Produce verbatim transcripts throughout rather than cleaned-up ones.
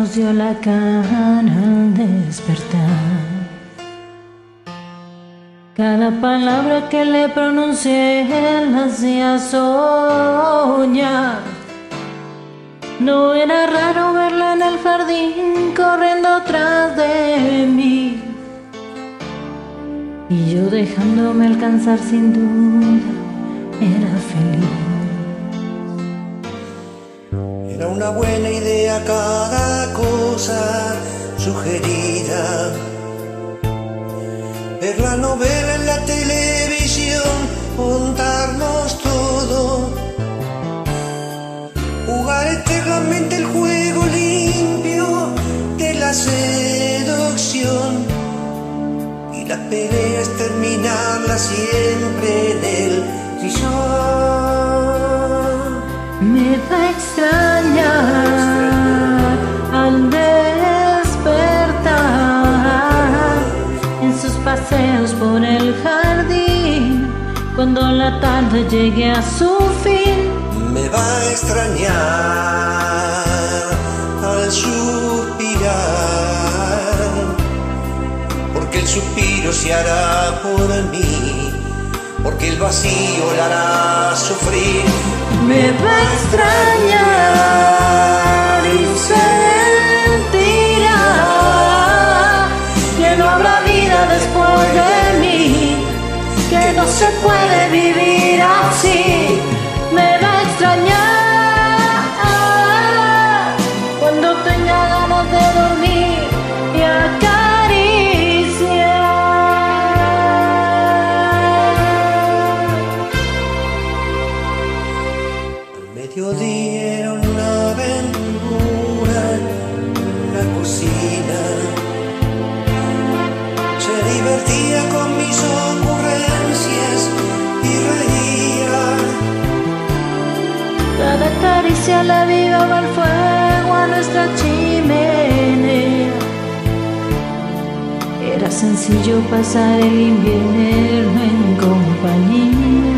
nos dio la cara al despertar. Cada palabra que le pronuncié la hacía soñar. No era raro verla en el jardín corriendo tras de mí, y yo dejándome alcanzar sin duda era feliz. Era una buena idea cada cosa sugerida, ver la novela en la televisión, contarnos todo, jugar eternamente el juego limpio de la seducción, y las peleas terminarlas siempre en el sillón. Me va a extrañar al despertar en sus paseos por el jardín, cuando la tarde llegue a su fin. Me va a extrañar al suspirar, porque el suspiro se hará por mí, porque el vacío la hará sufrir. Me va a extrañar y sentirá que no habrá vida después de mí, que no se puede vivir así. Me va a extrañar cuando tenga ganas de dormir y acariciar. Al mediodía era una aventura en la cocina, se divertía con mis ocurrencias y reía. Cada caricia le avivaba el fuego a nuestra chimenea. Era sencillo pasar el invierno en compañía.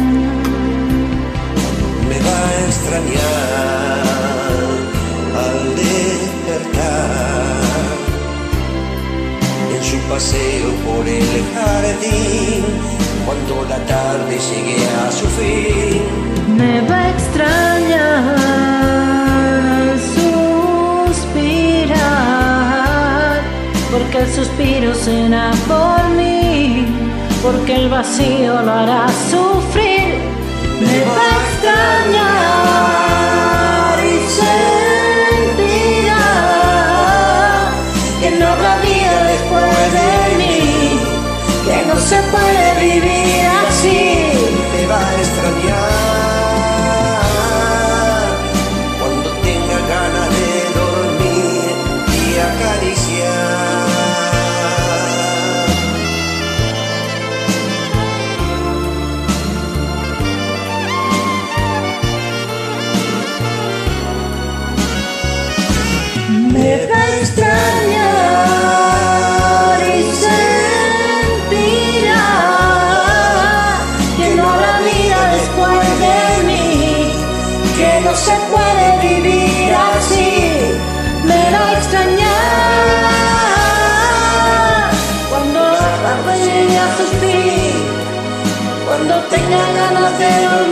Me va a extrañar al despertar en su paseo por el jardín, cuando la tarde llegue a su fin. Me va a extrañar suspirar, porque el suspiro será por mí, porque el vacío lo hará sufrir. Me va a extrañar y sentirá que no habrá vida después de mí, que no se puede vivir así. Me va a extrañar cuando tenga ganas de dormir y acariciar. Me va a extrañar y sentirá que no habrá vida después de mí, que no se puede vivir así. Me va a extrañar cuando la tarde llegue a su fin, cuando tenga ganas de dormir.